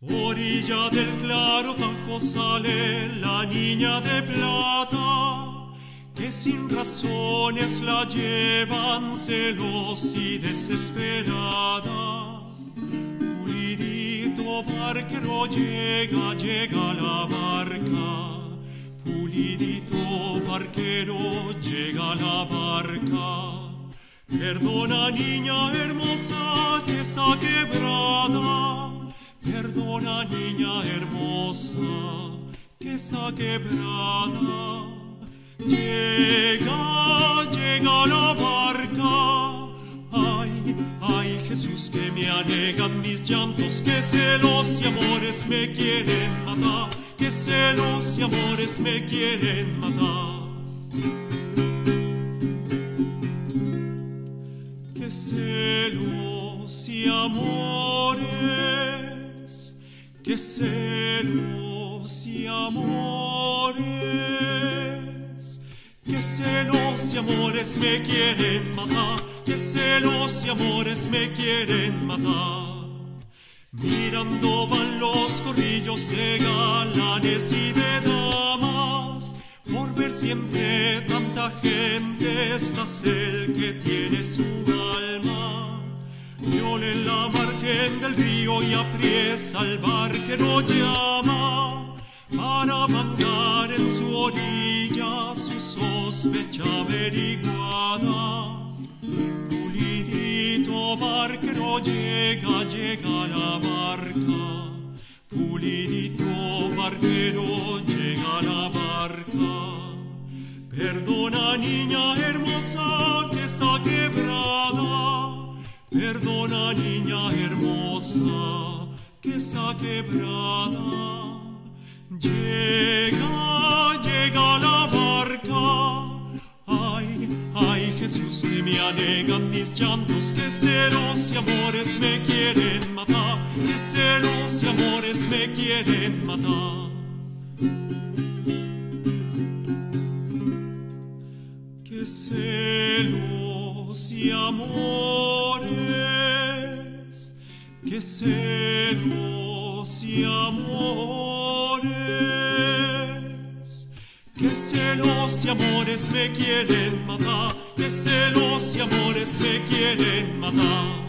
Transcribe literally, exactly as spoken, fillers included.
Orilla del claro Tajo sale la niña de plata, que sin razones la llevan celos y desesperada. Pulidito barquero llega, llega la barca. Pulidito barquero llega la barca. Perdona niña hermosa que está quebrada. Perdona niña hermosa que está quebrada. Llega, llega la barca. Ay, ay Jesús, que me anegan mis llantos, que celos y amores me quieren matar, que celos y amores me quieren matar. Que celos y amores, que celos y amores, que celos y amores me quieren matar, que celos y amores me quieren matar. Mirando van los corrillos de galanes y de damas, por ver siempre tanta gente, estás el que tiene su alma. Viole en la margen del río y apriesa al barquero llama, para mandar en su orilla su sospecha averiguada. Pulidito barquero llega, llega la barca. Pulidito barquero llega la barca. Perdona niña hermosa que está quebrada. Perdona niña hermosa que está quebrada. Llega, llega la barca. Ay, ay Jesús, que me anegan mis llantos, que celos y amores me quieren matar, que celos y amores me quieren matar. Que celos y amores, que celos y amores, que celos y amores me quieren matar, que celos y amores me quieren matar.